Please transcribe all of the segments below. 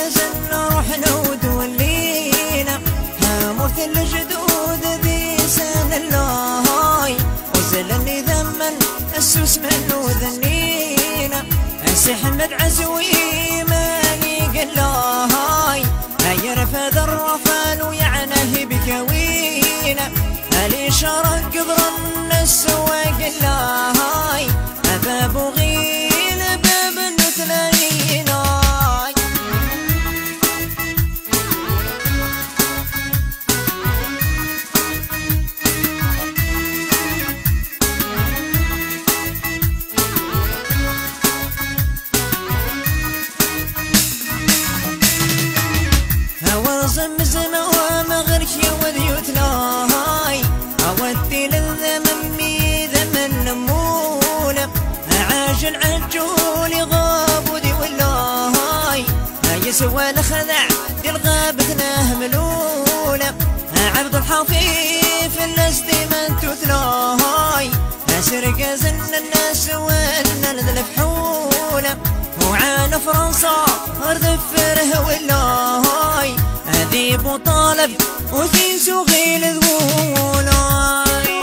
زن روحنا وتولينا هموت الجدود ذي سن الله وزلني ذمن السوس منه ذنينا أنسي حمد عزوي ماني قلاهاي هاي رفض الرفال ويعنه بكوينا هالي شرق قبر النس وقلاهاي أباب وغيل باب النتلينا زمزمة ومغرك يا وديوت لاهاي أودي للذممي ذمن نمونة عاجل عجولي غابودي واللاهاي يسوى الخذع دي الغابتنا هملولة عبد الحفيف النسدي من تثلاهاي سرق زن الناس وانا الفحولة وعان فرنسا أرض فره واللاهاي ذيب وطالب وفي سوغي الذولاي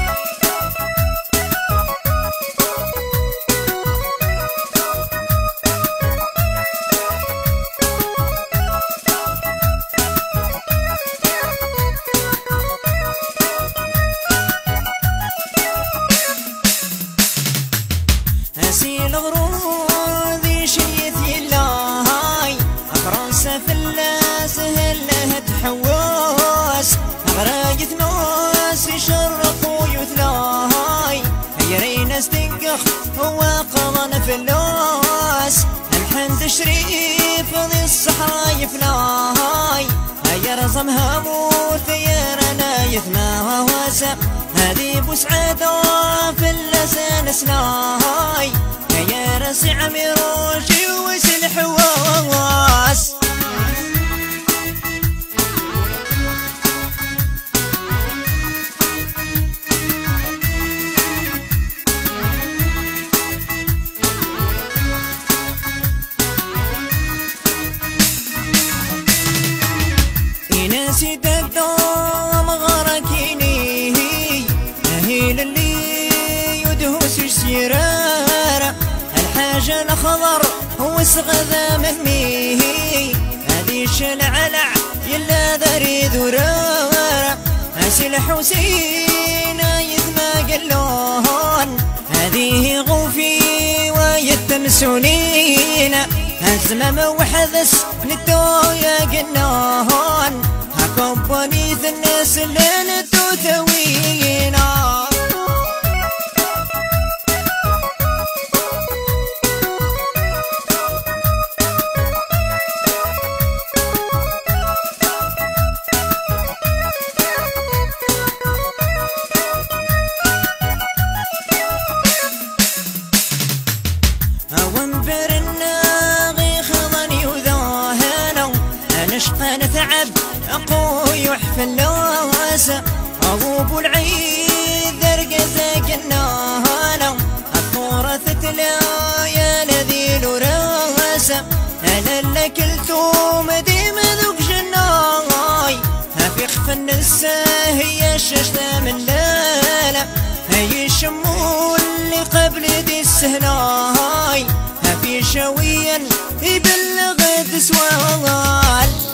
أسيل غرور ذي شيثي اللاهاي فرنسا في الناس هلها تحواس غراية ناس يشرقوا يثلاهاي يرينا استنقخ هو قضن في اللاس الحمد شريف ذي الصحراء يفلاهاي يرزم هموت يرنا يثماها واسع هذي بسعادة في اللسان سناهاي يا رسي عميروشي وسلح واس نسيت الدوم غركيني هيل اللي يدهوس السيرارة الحاجة الخضر هو الصغذا مهمي هذي العلع يلا ذري ذرارة هسي الحسين يثما قلون هذه غوفي ويتمسونين هزمم وحذس للدويا قنون هكبني ذي الناس اللي نتوتوينا نشقى نتعب أقوي وحفل لواسة أبوب العيد درقزة قناهانا الطورة تتلا يا لذيل وراسة أنا اللي كلتوم ديم ذوق جناي في خف النسا هي الشجلة من لالا هي الشمول اللي قبل دي السهلاي في شويا يبلغ تسوال